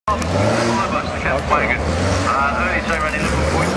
5 bucks, the Captain Wagon. Early turn running Liverpool point.